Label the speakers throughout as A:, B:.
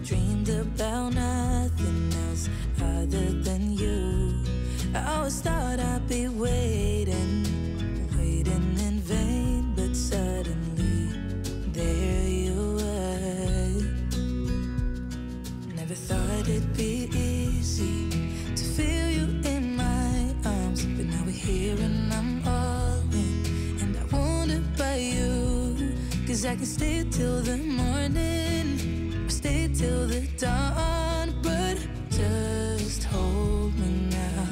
A: dreamed about nothing else other than you. I always thought I'd be waiting in vain, but suddenly there you were. Never thought it'd be easy to feel you in my arms, but now we're here and I'm all in, and I wonder about you, 'cause I can stay till the morning, or stay till the dawn, but just hold me now.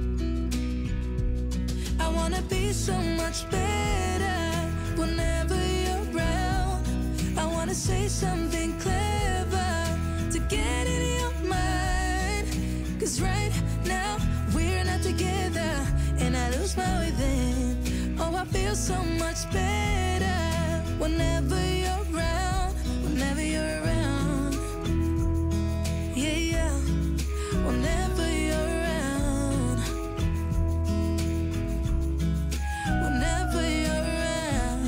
A: I wanna be so much better whenever you're around. I wanna say something clever to get in your mind, 'cause right now we're not together and I lose my way then. Oh, I feel so much better whenever you're around, whenever you're around. Yeah, yeah, whenever you're around, whenever you're around.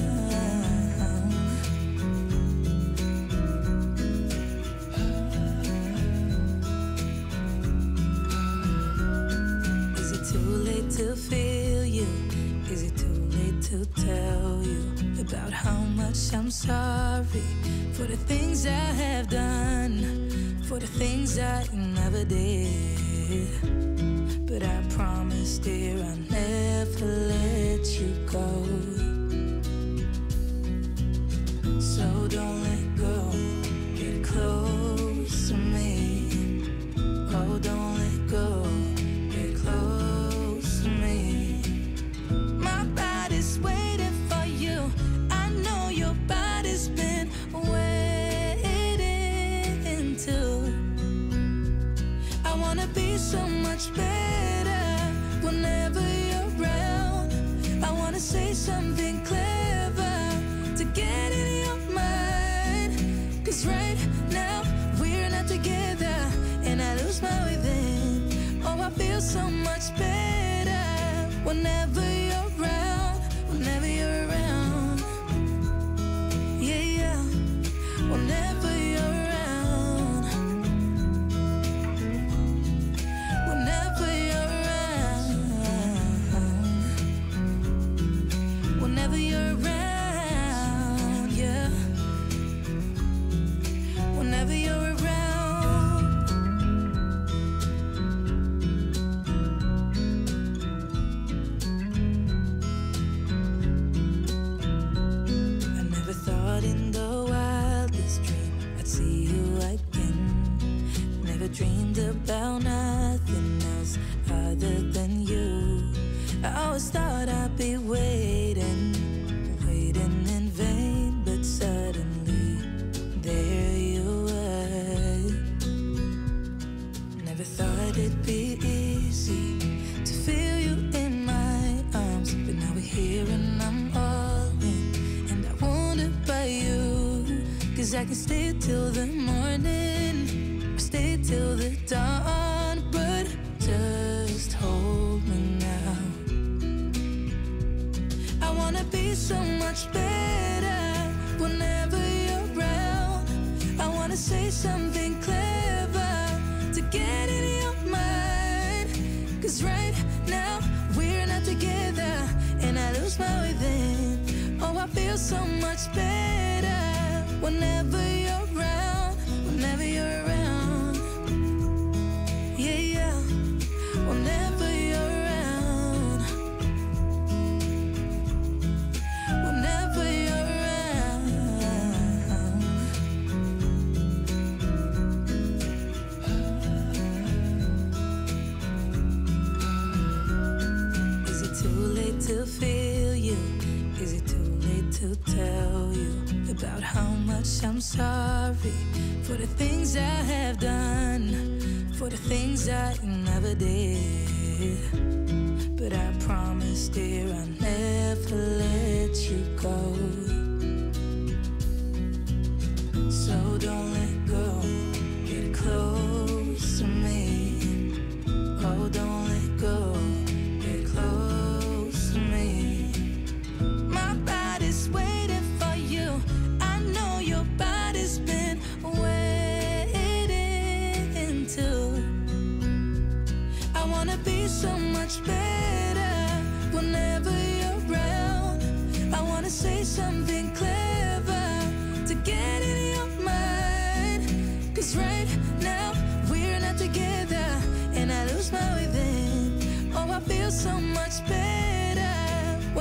A: Is it too late to feel you? Is it too late to tell you about how much I'm sorry for the things I have done, for the things I never did? But I promise, dear, I'll never let you go. So don't let go, get close to me. Oh, don't let go, get close to me. My body's waiting for you. I know your body's been waiting too. I wanna be so much better whenever you're around. I wanna say something clever to get in your mind, 'cause right now we're not together and I lose my way then. Oh, I feel so much better whenever you're around, whenever you're around. Yeah, yeah, whenever you're around, whenever you're around, whenever you're around, yeah, whenever you're around. I never thought in the wildest dream I'd see you again. Never dreamed about nothing else other than you. I always thought I'd be waiting in vain, but suddenly there you were. Never thought it'd be easy to feel you in my arms, but now we're here and I'm all in, and I wonder about you, 'cause I can stay till the morning, or stay till the dawn, but just hold me now. I wanna be so much better whenever you're around. I wanna say something clever to get in your mind, 'cause right now we're not together and I lose my way then. Oh, I feel so much better whenever you're around, whenever you're around. Yeah, yeah, whenever you're around, whenever you're around. Is it too late to feel you? Is it too late to tell you about how much I'm sorry for the things I have done, for the things I never did? But I promise, dear, I'll never let you go. So don't let go, get close to me. Oh, don't let go, get close to me. My body's waiting for you. I know your body's been waiting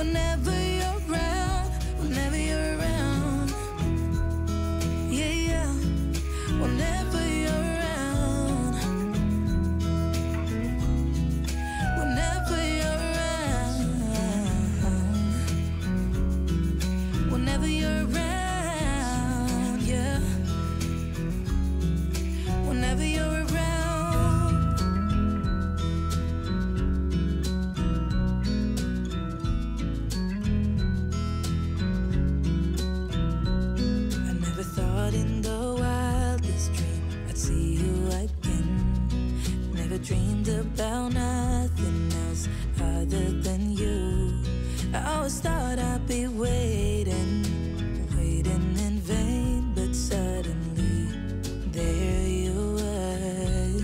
A: whenever you're around, whenever you're around. Yeah, yeah, whenever you're around, whenever you're around, whenever you're around, yeah, whenever you're around. In the wildest dream, I'd see you again. Never dreamed about nothing else other than you. I always thought I'd be waiting, waiting in vain, but suddenly there you were.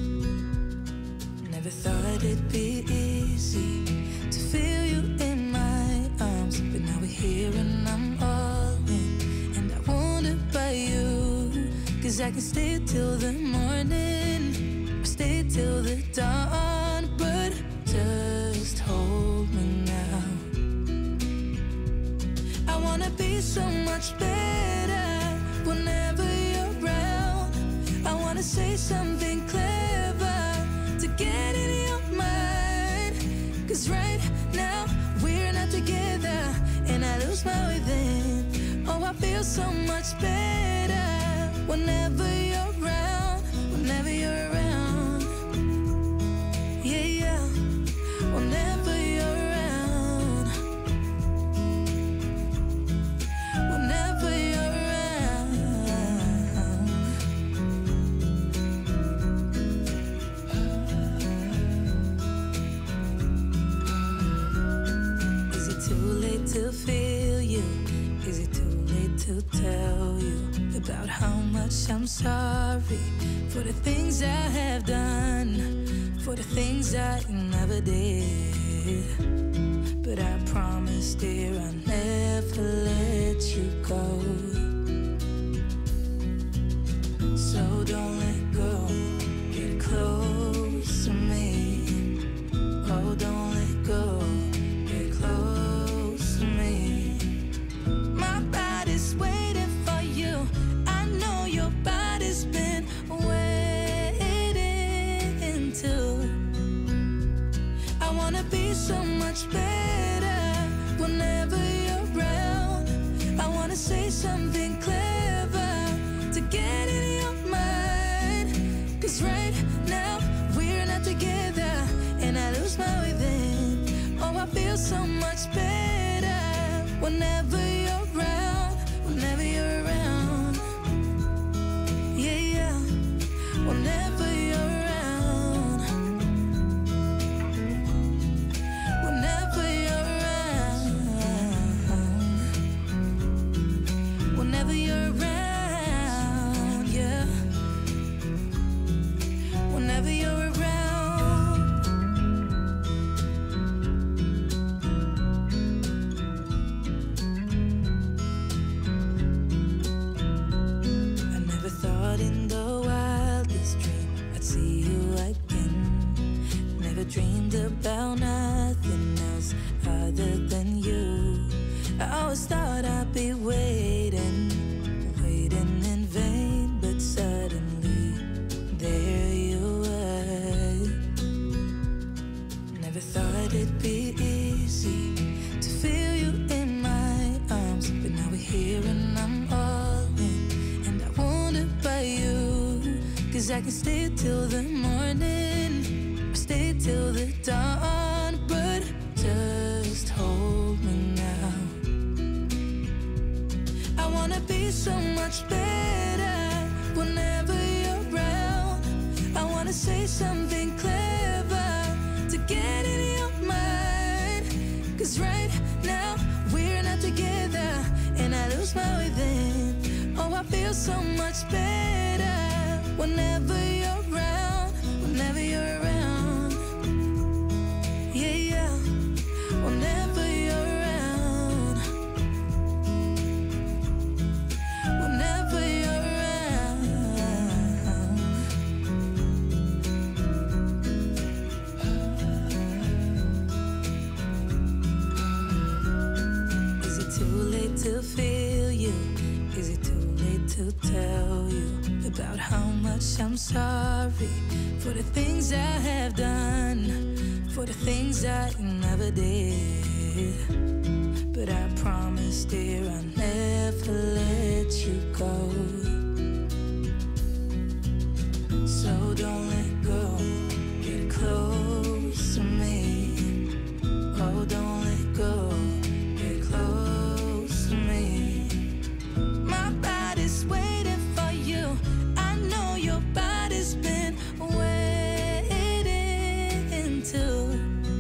A: Never thought it'd be easy to feel you in my arms, but now we're here and I'm all in, and I wonder by you, 'cause I can stay till the morning, or stay till the dawn, but just hold me now. I wanna be so much better whenever you're around. I wanna say something clever to get in your mind, 'cause right now we're not together, and I lose my way then. Oh, I feel so much better whenever you're around, whenever you're around. Yeah, yeah, whenever you're around, whenever you're around. Is it too late to feel you? Is it too late to tell you about how much I'm sorry for the things I have done, for the things I never did? But I promise, dear, I'll never let you go. So don't let go, get close to me. Oh, don't let go, get close to me. My body's waiting for you. I know your body's been waiting too. I wanna be so much better whenever you're around. I wanna say something clever to get in your mind, 'cause right now we're not together, and I lose my way then. Oh, I feel so much better whenever you're around, whenever you're around. Yeah, yeah, whenever you're around, whenever you're around, whenever you're around, yeah, whenever you're around. In the wildest dream, I'd see you again. Never dreamed about nothing else other than you. I always thought I'd be waiting, waiting in vain, but suddenly there you were. Never thought it'd be easy to feel you in my arms, but now we're here and I'm all in, and I wonder by you, 'cause I can stay till the morning, or stay till the dawn, but just hold me now. I wanna be so much better whenever you're around. I wanna say something clever to get in your mind, 'cause right now we're not together, and I lose my way then. Oh, I feel so much better whenever you're around, whenever you're around. Yeah, yeah, whenever you're around, whenever you're around. about how much I'm sorry for the things I have done, for the things I never did. But I promise, dear, I'll never let you go. So don't let go, get close to me. Oh, don't let go, get close to me. My body's waiting for you. I know your body's been waiting too.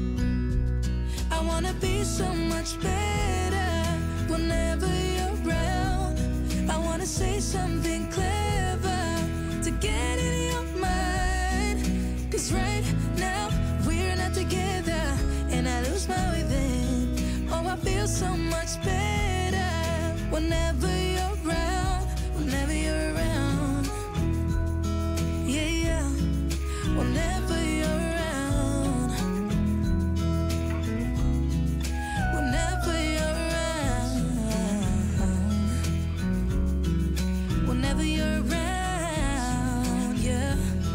A: I wanna be so much better whenever you're around. I wanna say something clever to get in your mind. 'Cause right now we're not together and I lose my way then. Oh, I feel so much better whenever you're around, whenever you're around. Yeah, yeah, whenever you're around. Whenever you're around. Whenever you're around, yeah.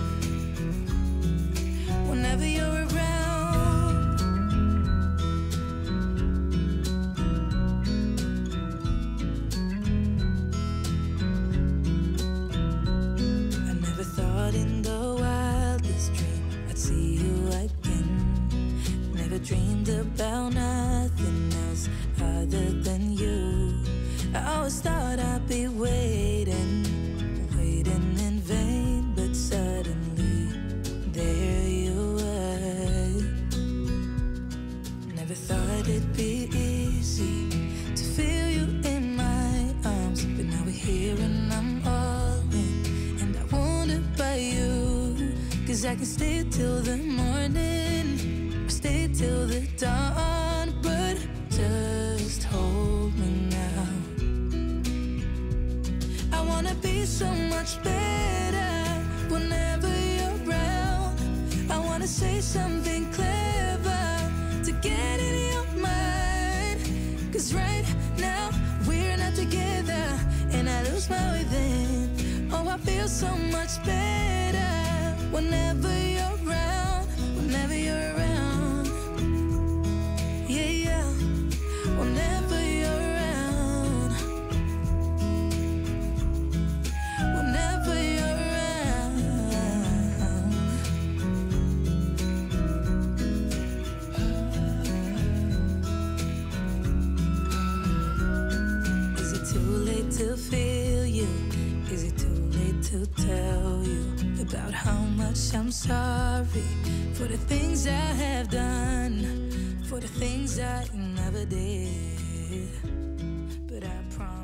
A: Whenever you're around. I never thought in the wildest dream I'd see you again. Never dreamed about nothing else other than you. I always thought I'd be waiting, waiting in vain, but suddenly there you were. Never thought it'd be easy to feel you in my arms, but now we're here and I'm all in, and I wonder by you. 'Cause I can stay till the morning, or stay till the dawn, but just hold me now. I wanna be so much better whenever you're around. I wanna say something clever to get in your mind. 'Cause right now we're not together and I lose my way then. Oh, I feel so much better whenever you're around, whenever you're around. Yeah, yeah, whenever you're around. Whenever you're around. Is it too late to feel you? Is it too late to tell you about how much I'm sorry for the things I have done, for the things I never did? But I promise